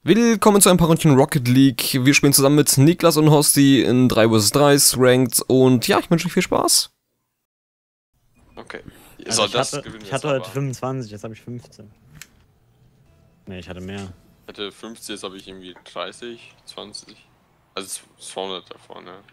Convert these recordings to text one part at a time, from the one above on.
Willkommen zu ein paar Rundchen Rocket League. Wir spielen zusammen mit Niklas und Hosti in 3 vs 3 Ranked und ja, ich wünsche euch viel Spaß. Okay. Also ich hatte heute 25, jetzt habe ich 15. Ne, ich hatte mehr. Ich hatte 50, jetzt habe ich irgendwie 30, 20. Also 200 davon, ne?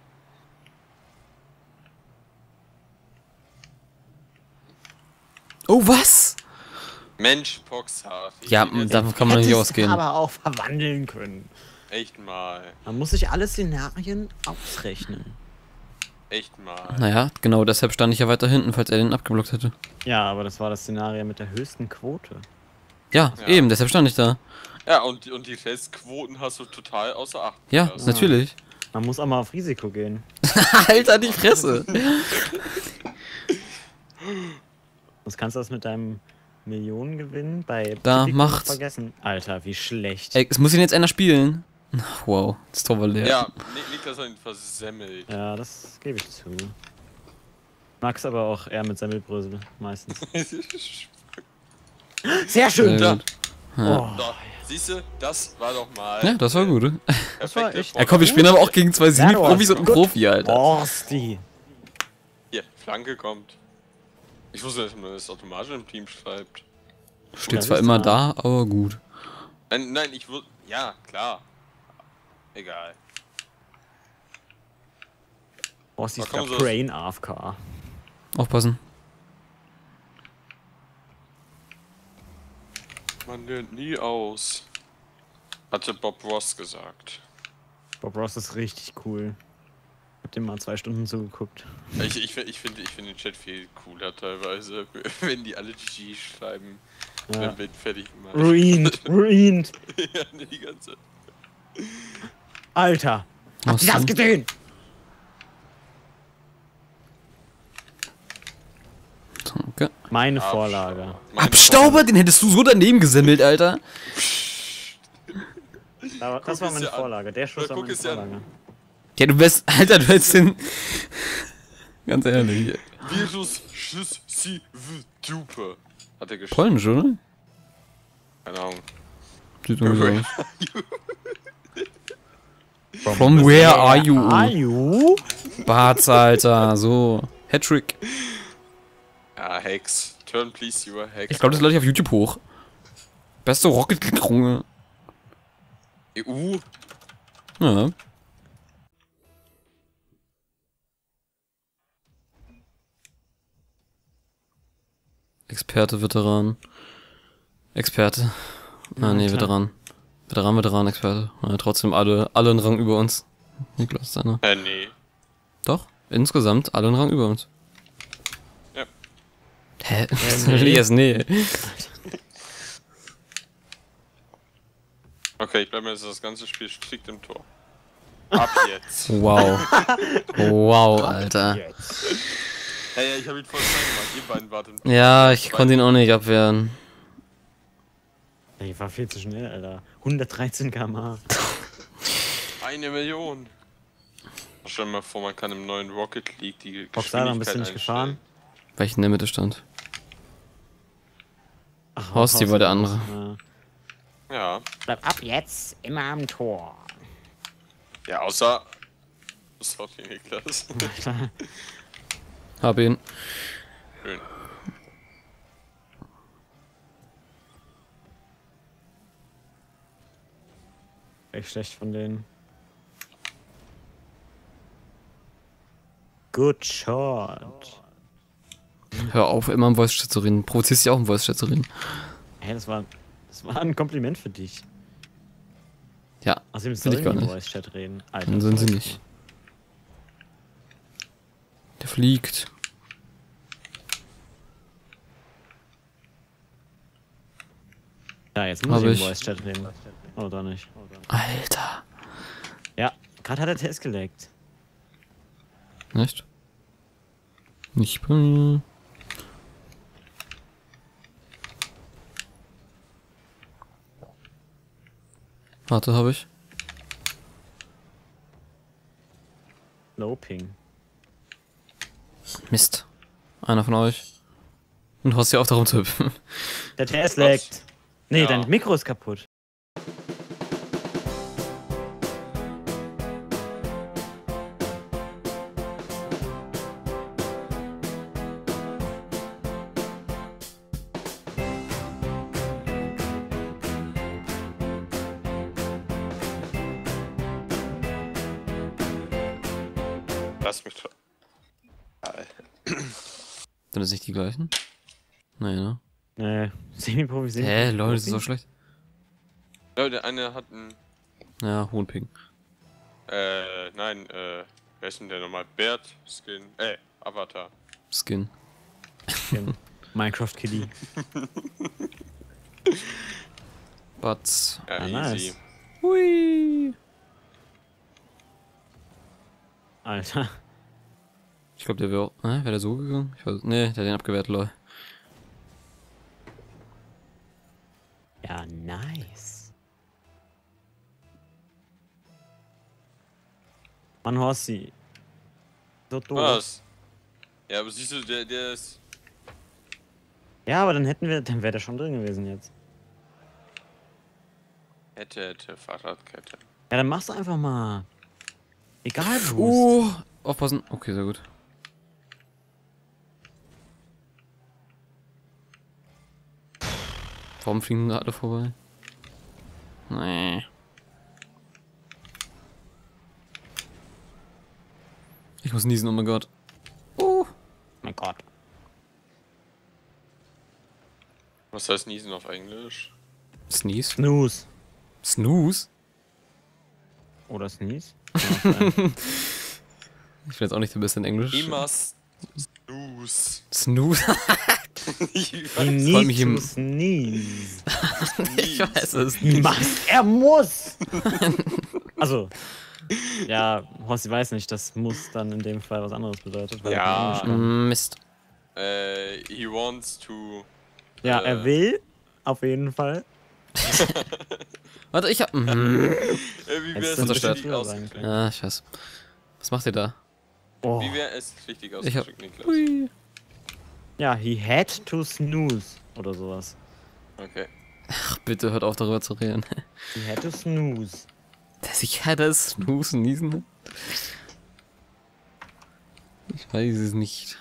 Oh, was? Mensch, Poxhard. Ja, davon kann man nicht ausgehen. Aber auch verwandeln können. Echt mal. Man muss sich alle Szenarien ausrechnen. Echt mal. Naja, genau deshalb stand ich ja weiter hinten, falls er den abgeblockt hätte. Ja, aber das war das Szenario mit der höchsten Quote. Ja, Ja. eben, deshalb stand ich da. Ja, und die Restquoten hast du total außer Acht Ja, gelassen. natürlich. Man muss auch mal auf Risiko gehen. Alter, die Fresse. Sonst kannst du das mit deinem Millionengewinn bei Da, Tipico macht's. vergessen. Alter, wie schlecht. Ey, es muss ihn jetzt einer spielen. Wow, das Tor war leer. Ja, Niklas hat ihn versemmelt. Ja, das gebe ich zu. Mag's aber auch eher mit Semmelbrösel, meistens. Sehr schön! Sehr gut. Oh. So, siehst du, das war doch mal. Ja, das war gut. Das war echt- Ja komm, wir spielen aber auch gegen zwei Semi-Profis und einen gut. Profi, Alter. Borsti. Hier, Flanke kommt. Ich wusste nicht, dass man das automatisch im Team schreibt. Steht Ja, zwar siehst immer du da, aber gut. Nein, ich würde. Ja, klar. Egal. Borsti Da ist kommen der sie- Brain AFK. Aufpassen. Man lernt nie aus. Hatte Bob Ross gesagt. Bob Ross ist richtig cool. Hab dem mal 2 Stunden zugeguckt. Ich finde den Chat viel cooler teilweise, wenn die alle GG schreiben. Ja. Dann wird fertig gemacht. Ruined, ruined. Ja, die ganze. Alter. Was Habt ihr das denn? gesehen? Danke. Meine Vorlage. Abstauber, den hättest du so daneben gesemmelt, Alter. Das war es meine dir an. Vorlage. Der Schuss Oder war guck meine es dir an. Vorlage. Ja, du wärst, Alter, du hättest den... Ganz ehrlich. Virus Schuss sie duper. Hat er geschrieben. Polnisch, oder? Keine Ahnung. Sieht irgendwie so aus. From where are you? Are you? Bart's, Alter, so. Hattrick. Ja, Hex. Turn please, you are Hex. Ich glaube, das lade ich auf YouTube hoch. Beste Rocket League Runge. EU. Ja. Experte, Veteran. Experte. Ah, nee, klar. Veteran. Veteran, Experte. Ja, trotzdem alle einen Rang über uns. Niklas, seiner. Nee. Doch, insgesamt alle einen Rang über uns. Ja. Hä? nee. Yes, nee. Okay, ich bleib mir jetzt das ganze Spiel strikt im Tor. Ab jetzt. Wow. Wow, Alter. Jetzt. Ja, ich hab ihn voll klein gemacht. Ihr beiden wart im Tor. Ja, ich konnte ihn auch nicht abwehren. Ey, war viel zu schnell, Alter. 113 km/h. 1 Million. Stell dir mal vor, man kann im neuen Rocket League die Boxer, bist du Geschwindigkeit nicht gefahren? Weil ich in der Mitte stand. Ach, Horsti war der andere. Ja. Ja. Bleib ab jetzt immer am Tor. Ja, außer. Sorry, Niklas. Hab ihn. Schön. Echt schlecht von denen. Good shot. Hör auf, immer im Voice-Chat zu reden. Provozierst dich auch im Voice-Chat zu reden. Hey, das war ein Kompliment für dich. Ja, Außerdem Will ich sollen gar die nicht. Voice-Chat reden. Alter, dann sind sie Leute. nicht. Der fliegt. Ja, jetzt muss Hab ich ich. im Voice-Chat reden. Oder nicht? Alter. Ja, gerade hat er Test geleckt. Nicht? Nicht bei mir. Warte, hab ich. Low Ping. Mist. Einer von euch. Und hast ja auch darum zu hüpfen. Der TS leckt. Nee, Ja. dein Mikro ist kaputt. Lass mich doch. Sind das nicht die gleichen? Naja, ne? Semi-Profi, Hä, Leute, das ist so schlecht. Ja, der eine hat einen. Ja, hohen Ping. Nein, wer ist denn der nochmal? Bert, Skin, Avatar. Skin. Minecraft Kitty. But. Ja, Ah, easy. nice. Hui. Alter. Ich glaube, der wäre auch. Wäre der so gegangen? Ich weiß. Ne, der hat den abgewehrt, lol. Ja, nice. Mann, Horsti. So doof. Was? Ja, aber siehst du, der ist. Ja, aber dann wäre der schon drin gewesen jetzt. Hätte, Fahrradkette. Ja, dann machst du einfach mal. Egal, Boost. Aufpassen. Okay, sehr gut. Warum fliegen da alle vorbei? Nee. Ich muss niesen, oh mein Gott. Mein Gott. Was heißt Niesen auf Englisch? Sneeze? Snooze. Snooze? Oder Sneeze? Ich bin jetzt auch nicht der Beste in Englisch. Immer Snooze. Snooze? Ich He weiß, Soll mich needs im- to sneeze. Ich weiß es nicht. Was? Er muss! Also, ja, Horsti weiß nicht, das muss dann in dem Fall was anderes bedeutet. Weil er kein Ja. Englisch kann. Mist. he wants to. Ja, er will, auf jeden Fall. Warte, ich hab. Wie Hättest wäre du es ein bisschen richtig früher sagen ausgedrückt? können. Ja, ich weiß. Was macht ihr da? Oh. Wie wäre es richtig Ich hab. ausgedrückt, Niklas? Hui. Ja, he had to snooze. Oder sowas. Okay. Ach, bitte hört auf darüber zu reden. He had to snooze. Dass ich hatte Snooze niesen. Ich weiß es nicht.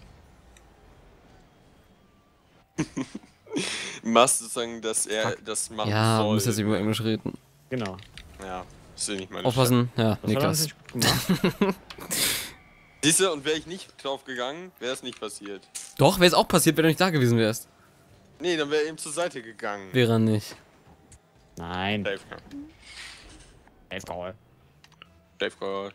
Machst du sagen, dass er das machen Ja, soll? muss jetzt über Englisch reden. Genau. Ja, ist ja nicht meine Aufpassen. Ja, Das hat er Niklas. nicht gut gemacht. Siehst du, und wäre ich nicht drauf gegangen, wäre es nicht passiert. Doch, wäre es auch passiert, wenn du nicht da gewesen wärst. Nee, dann wäre er eben zur Seite gegangen. Wäre er nicht. Nein. Dave, Safe Call. Dave Call.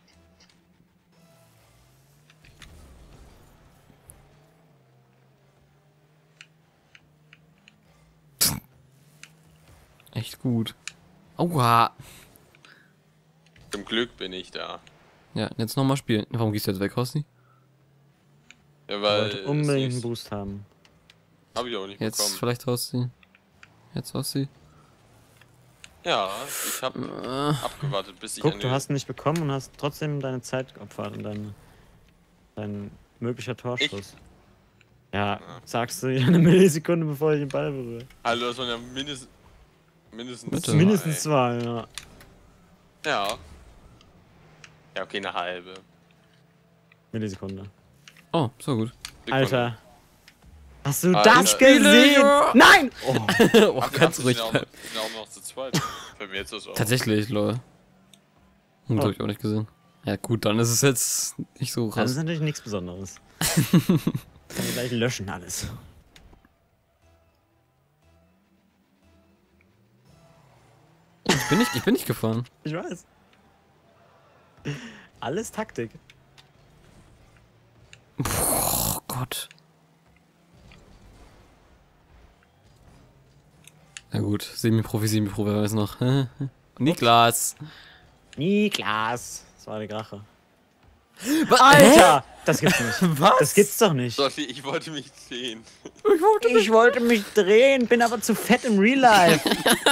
Echt gut. Aua. Zum Glück bin ich da. Ja, jetzt nochmal spielen. Warum gehst du jetzt weg, Horsti? Ja, Ich weil. wollte unbedingt einen Boost haben. Hab ich auch nicht Jetzt bekommen. vielleicht Horsti. Jetzt Horsti. Ja, ich hab abgewartet, bis ich Guck, du hast ihn nicht bekommen und hast trotzdem deine Zeit geopfert und dein möglicher Torschuss. Ja, sagst du eine Millisekunde, bevor ich den Ball berühre. Hallo, das waren ja mindestens Bitte. zwei. Mindestens 2, ja. Ja. Ja, okay, eine halbe. Millisekunde. Oh, so gut. Sekunde. Alter. Hast du Alter. das gesehen? Ja. Nein! Oh. Oh, Ach, ganz wir ruhig sind bleiben. auch noch zu zweit. Bei mir jetzt ist es auch. Tatsächlich, lol. Das hab ich auch nicht gesehen. Ja gut, dann ist es jetzt nicht so Das krass. ist natürlich nichts Besonderes. Kann ich gleich löschen alles. Ich bin nicht gefahren. Ich weiß. Alles Taktik. Oh Gott. Na gut, Semi-Profi, wer weiß noch. Niklas. Niklas. Das war die Rache. Was? Alter! Das gibt's nicht. Was? Das gibt's doch nicht. Sophie, ich wollte mich sehen. Ich wollte mich drehen, bin aber zu fett im Real Life.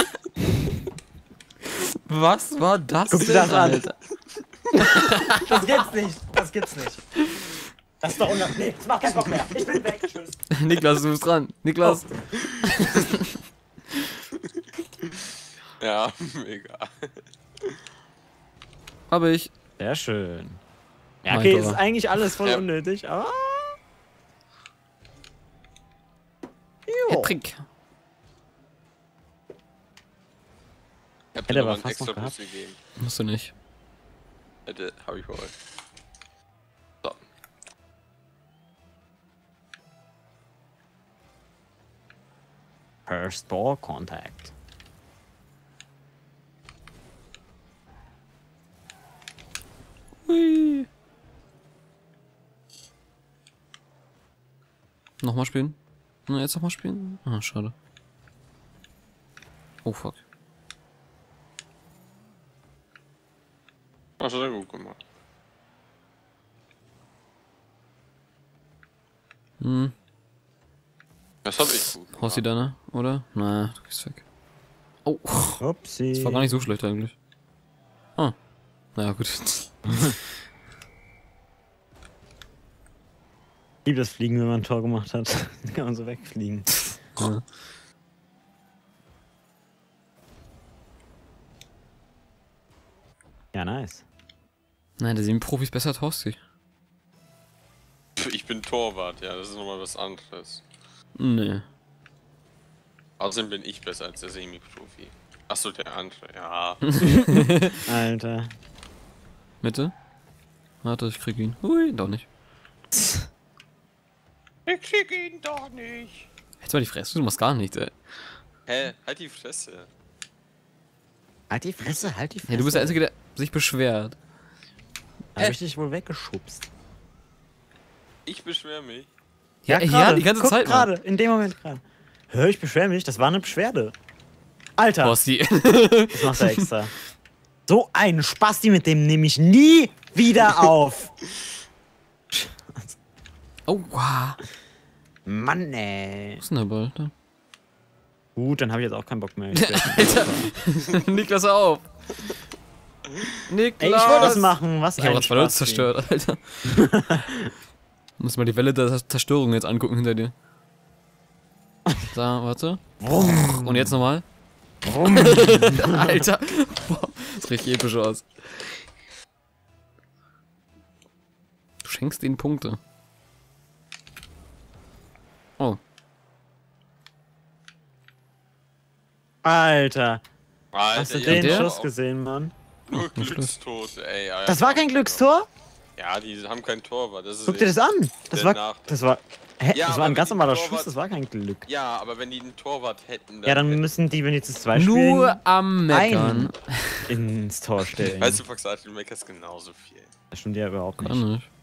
Was war das Guck dir denn, das an. Alter? Das gibt's nicht. Das gibt's nicht. Das ist doch unangenehm. Nee, das macht keinen Bock mehr. Ich bin weg. Tschüss. Niklas, du bist dran. Niklas. Ja, mega. Hab ich. Sehr schön. Ja, Mein okay, Tor. ist eigentlich alles voll Ja. unnötig, aber. Jo. Hattrick. Ich hab Hätte dir aber noch einen fast noch extra gehabt. Boost gegeben. Musst du nicht. Hab ich wohl. First Ball Contact. Hui. Nochmal spielen? Na, jetzt nochmal spielen? Ah, schade. Oh, fuck. Hast du sehr gut gemacht. Hm. Das hab ich gut gemacht. Hossi deine, oder? Na, du gehst weg. Oh, Upsi. das war gar nicht so schlecht eigentlich. Ah. Naja, gut. Ich liebe das Fliegen, wenn man ein Tor gemacht hat. Dann kann man so wegfliegen. Ja. Ja, nice. Nein, da sehen Profis besser als Hossi. Ich bin Torwart, ja, das ist nochmal was anderes. Nee. Außerdem bin ich besser als der Semi-Profi. Achso, der andere, ja. Alter. Mitte? Warte, ich krieg ihn. Hui, doch nicht. Ich krieg ihn doch nicht. Jetzt mal die Fresse, du machst gar nichts, ey. Hä? Halt die Fresse. Halt die Fresse, halt die Fresse. Ja, du bist der Einzige, der sich beschwert. Da hab ich dich wohl weggeschubst. Ich beschwer mich. Ja, grade. die ganze Guck, Zeit, Mann. gerade, in dem Moment gerade. Hör, ich beschwer mich, das war eine Beschwerde. Alter, Hossi. das macht er extra. So einen Spasti, mit dem nehme ich nie wieder auf. Oh, wow. Mann, ey. Was ist denn der Ball? Da. Gut, dann habe ich jetzt auch keinen Bock mehr. Alter. Niklas, auf. Niklas. Ey, ich wollte das machen, was Ich hab ein grad 2-0 Spasti. zerstört, Alter. Muss mal die Welle der Zerstörung jetzt angucken hinter dir. So, warte. Und jetzt nochmal. Alter. Boah, das sieht richtig episch aus. Du schenkst ihnen Punkte. Oh. Alter, Alter, hast du ihr den habt der? aber Schuss auch gesehen, Mann? Nur Glückstote, ey. Alter. Das war kein Glückstor? Ja, die haben kein Torwart. Das ist Guck dir das an. Das der war, Nachteil. das war, hä? Ja, Das aber war ein wenn ganz die normaler Torwart- Schuss, das war kein Glück. Ja, aber wenn die einen Torwart hätten, Ja, dann hätten- müssen die, wenn die zu zweit spielen, Nur am Meckern. ins Tor stellen. Weißt du, Foxat, du meckerst genauso viel. Das stimmt ja überhaupt Kann nicht. nicht.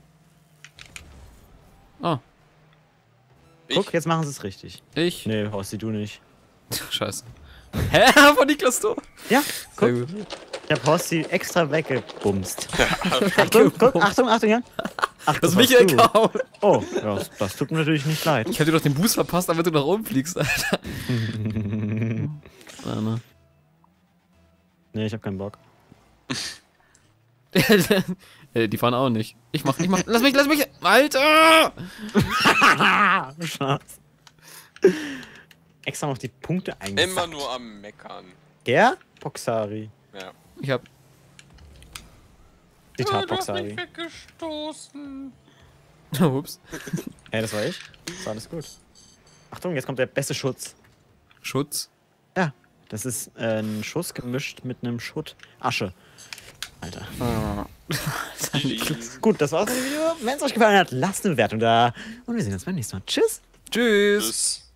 Oh, Guck, jetzt machen sie es richtig. ich. Nee, Horsti, du nicht. Scheiße. Hä? Von Niklas Tor? Ja, Sehr guck, gut. ich hab Horsti extra weggebumst. Achtung, guck, Achtung, Achtung, ja. Ach, Das ist warst Michael du. Kaum. Oh, ja, das tut mir natürlich nicht leid. Ich hab dir doch den Boost verpasst, damit du nach oben fliegst, Alter. Warte. Nee, ich hab keinen Bock. Die fahren auch nicht. Ich mach. Lass mich! Alter! Schatz. Extra noch die Punkte Immer eingesammelt. nur am Meckern. Der? Boxari. Ja. Ich hab. Zitat Du hast mich Boxari. weggestoßen. Ups. Hey, das war ich. Das war alles gut. Achtung, jetzt kommt der beste Schutz. Schutz. Ja, das ist ein Schuss gemischt mit einem Schutt. Asche. Alter. Gut, das war's mit dem Video. Wenn es euch gefallen hat, lasst eine Bewertung da. Und wir sehen uns beim nächsten Mal. Tschüss. Tschüss. Tschüss.